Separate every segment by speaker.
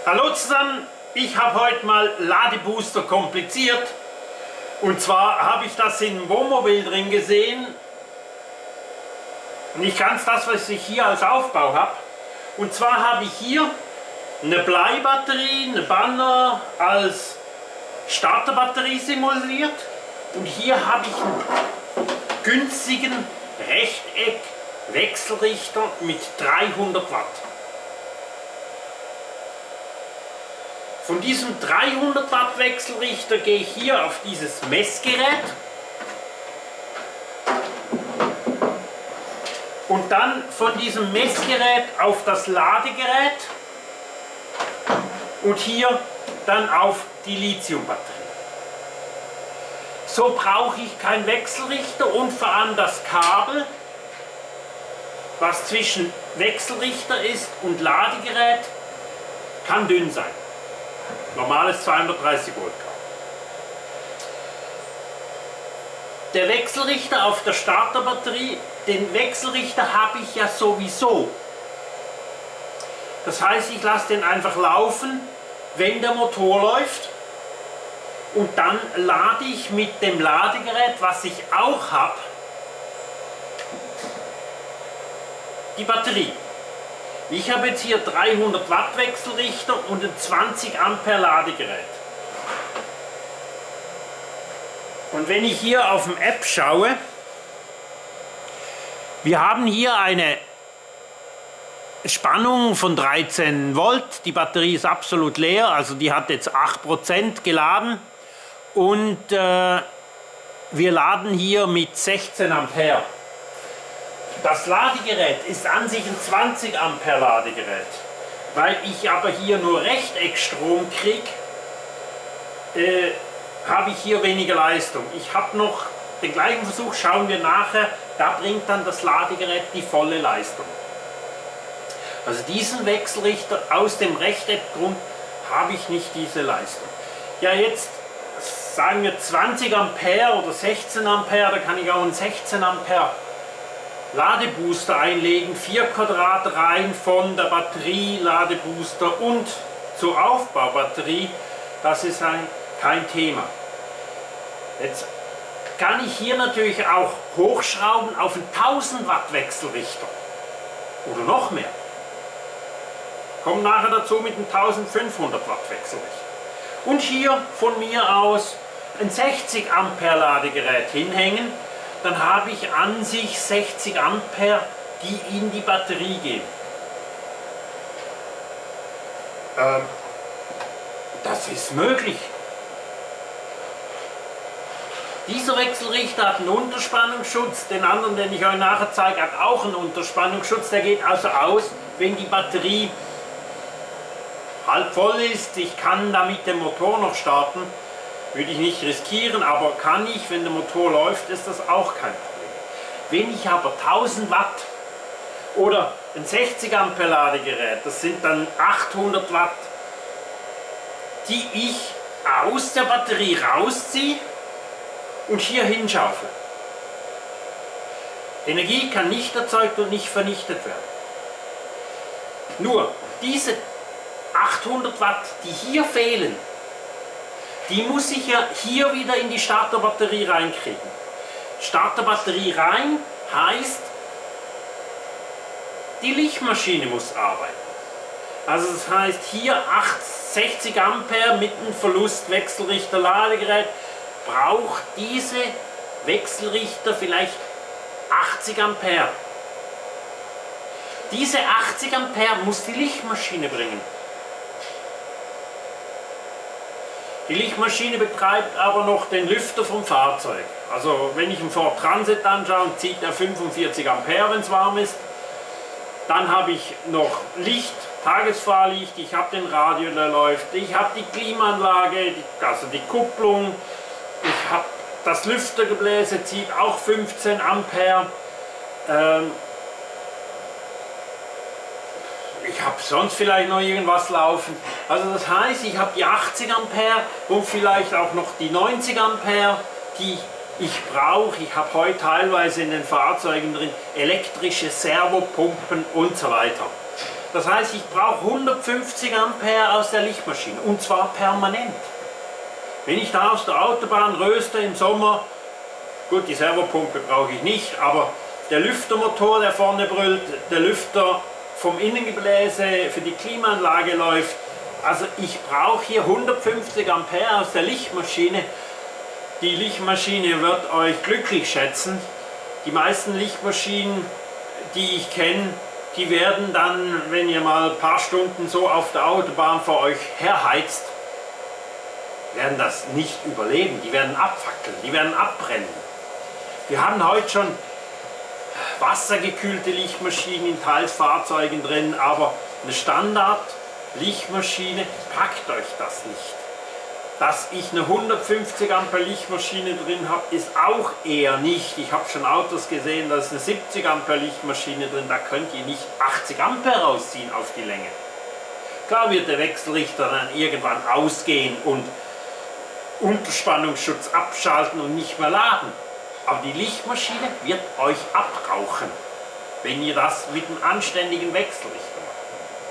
Speaker 1: Hallo zusammen, ich habe heute mal Ladebooster kompliziert. Und zwar habe ich das in Wohnmobil drin gesehen. Nicht ganz das, was ich hier als Aufbau habe. Und zwar habe ich hier eine Bleibatterie, eine Banner als Starterbatterie simuliert. Und hier habe ich einen günstigen Rechteck-Wechselrichter mit 300 Watt. Von diesem 300 Watt Wechselrichter gehe ich hier auf dieses Messgerät und dann von diesem Messgerät auf das Ladegerät und hier dann auf die Lithiumbatterie. So brauche ich keinen Wechselrichter und vor allem das Kabel, was zwischen Wechselrichter ist und Ladegerät, kann dünn sein. Normales 230 Volt Kabel. Der Wechselrichter auf der Starterbatterie, den Wechselrichter habe ich ja sowieso. Das heißt, ich lasse den einfach laufen, wenn der Motor läuft. Und dann lade ich mit dem Ladegerät, was ich auch habe, die Batterie. Ich habe jetzt hier 300 Watt Wechselrichter und ein 20 Ampere Ladegerät. Und wenn ich hier auf dem App schaue, wir haben hier eine Spannung von 13 Volt. Die Batterie ist absolut leer, also die hat jetzt 8% geladen. Und wir laden hier mit 16 Ampere. Das Ladegerät ist an sich ein 20 Ampere Ladegerät. Weil ich aber hier nur Rechteckstrom kriege, habe ich hier weniger Leistung. Ich habe noch den gleichen Versuch, schauen wir nachher, da bringt dann das Ladegerät die volle Leistung. Also diesen Wechselrichter aus dem Rechteckgrund habe ich nicht diese Leistung. Ja, jetzt sagen wir 20 Ampere oder 16 Ampere, da kann ich auch einen 16 Ampere Ladebooster einlegen, 4 Quadratreihen von der Batterie, Ladebooster und zur Aufbaubatterie, das ist kein Thema. Jetzt kann ich hier natürlich auch hochschrauben auf einen 1000 Watt Wechselrichter oder noch mehr. Kommen nachher dazu mit einem 1500 Watt Wechselrichter. Und hier von mir aus ein 60 Ampere Ladegerät hinhängen. Dann habe ich an sich 60 Ampere, die in die Batterie gehen. Das ist möglich. Dieser Wechselrichter hat einen Unterspannungsschutz, den anderen, den ich euch nachher zeige, hat auch einen Unterspannungsschutz. Der geht also aus, wenn die Batterie halb voll ist. Ich kann damit den Motor noch starten. Würde ich nicht riskieren, aber kann ich, wenn der Motor läuft, ist das auch kein Problem. Wenn ich aber 1000 Watt oder ein 60 Ampere Ladegerät, das sind dann 800 Watt, die ich aus der Batterie rausziehe und hier hinschaufel. Energie kann nicht erzeugt und nicht vernichtet werden. Nur diese 800 Watt, die hier fehlen, die muss ich ja hier wieder in die Starterbatterie reinkriegen. Starterbatterie rein heißt, die Lichtmaschine muss arbeiten. Also das heißt hier 60 Ampere mit einem Verlust Wechselrichter Ladegerät braucht diese Wechselrichter vielleicht 80 Ampere. Diese 80 Ampere muss die Lichtmaschine bringen. Die Lichtmaschine betreibt aber noch den Lüfter vom Fahrzeug. Also wenn ich einen Ford Transit anschaue, zieht er 45 Ampere, wenn es warm ist. Dann habe ich noch Licht, Tagesfahrlicht, ich habe den Radio, der läuft, ich habe die Klimaanlage, also die Kupplung, ich habe das Lüftergebläse, zieht auch 15 Ampere. Ich habe sonst vielleicht noch irgendwas laufen. Also das heißt, ich habe die 80 Ampere und vielleicht auch noch die 90 Ampere, die ich brauche. Ich habe heute teilweise in den Fahrzeugen drin elektrische Servopumpen und so weiter. Das heißt, ich brauche 150 Ampere aus der Lichtmaschine und zwar permanent. Wenn ich da aus der Autobahn röste im Sommer, gut, die Servopumpe brauche ich nicht, aber der Lüftermotor, der vorne brüllt, der Lüfter vom Innengebläse für die Klimaanlage läuft, also ich brauche hier 150 Ampere aus der Lichtmaschine. Die Lichtmaschine wird euch glücklich schätzen. Die meisten Lichtmaschinen, die ich kenne, die werden dann, wenn ihr mal ein paar Stunden so auf der Autobahn vor euch herheizt, werden das nicht überleben. Die werden abfackeln, die werden abbrennen. Wir haben heute schon wassergekühlte Lichtmaschinen in teils Fahrzeugen drin, aber eine Standard-Lichtmaschine packt euch das nicht. Dass ich eine 150 Ampere Lichtmaschine drin habe, ist auch eher nicht. Ich habe schon Autos gesehen, da ist eine 70 Ampere Lichtmaschine drin, da könnt ihr nicht 80 Ampere rausziehen auf die Länge. Klar wird der Wechselrichter dann irgendwann ausgehen und Unterspannungsschutz abschalten und nicht mehr laden. Aber die Lichtmaschine wird euch abrauchen, wenn ihr das mit einem anständigen Wechselrichter macht.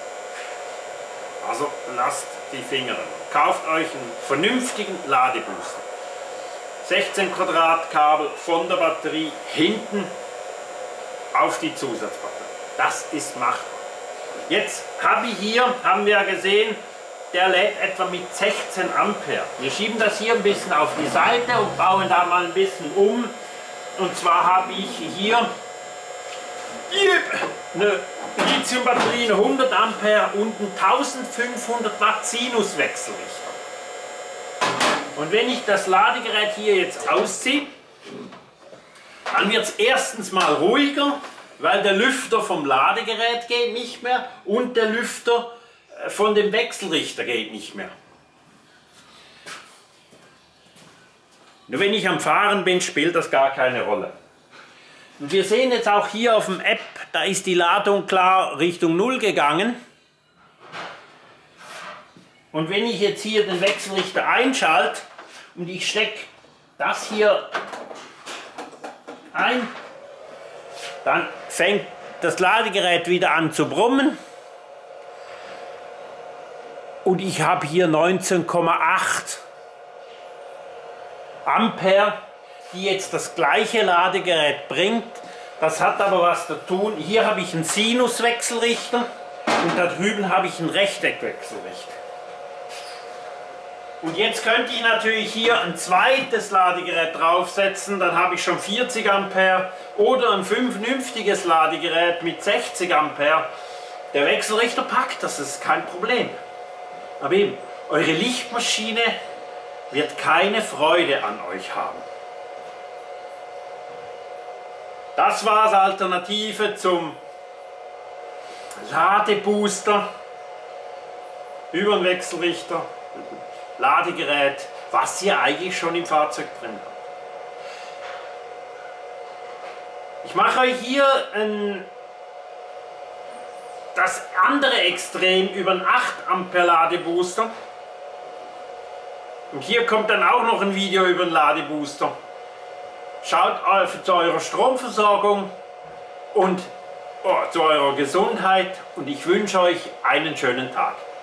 Speaker 1: Also lasst die Finger davon. Kauft euch einen vernünftigen Ladebooster. 16 Quadrat Kabel von der Batterie hinten auf die Zusatzbatterie. Das ist machbar. Jetzt haben wir ja gesehen, der lädt etwa mit 16 Ampere. Wir schieben das hier ein bisschen auf die Seite und bauen da mal ein bisschen um. Und zwar habe ich hier eine Lithium-Batterie, eine 100 Ampere und einen 1500 Watt Sinuswechselrichter. Und wenn ich das Ladegerät hier jetzt ausziehe, dann wird es erstens mal ruhiger, weil der Lüfter vom Ladegerät geht nicht mehr und der Lüfter von dem Wechselrichter geht nicht mehr. Nur wenn ich am Fahren bin, spielt das gar keine Rolle. Und wir sehen jetzt auch hier auf dem App, da ist die Ladung klar Richtung 0 gegangen. Und wenn ich jetzt hier den Wechselrichter einschalte und ich stecke das hier ein, dann fängt das Ladegerät wieder an zu brummen. Und ich habe hier 19,8 Ampere, die jetzt das gleiche Ladegerät bringt. Das hat aber was zu tun. Hier habe ich einen Sinuswechselrichter und da drüben habe ich einen Rechteckwechselrichter. Und jetzt könnte ich natürlich hier ein zweites Ladegerät draufsetzen, dann habe ich schon 40 Ampere oder ein vernünftiges Ladegerät mit 60 Ampere. Der Wechselrichter packt, das ist kein Problem. Aber eben, eure Lichtmaschine wird keine Freude an euch haben. Das war als Alternative zum Ladebooster über den Wechselrichter, Ladegerät, was ihr eigentlich schon im Fahrzeug drin habt. Ich mache euch hier das andere Extrem über einen 8 Ampere Ladebooster. Und hier kommt dann auch noch ein Video über den Ladebooster. Schaut zu eurer Stromversorgung und zu eurer Gesundheit und ich wünsche euch einen schönen Tag.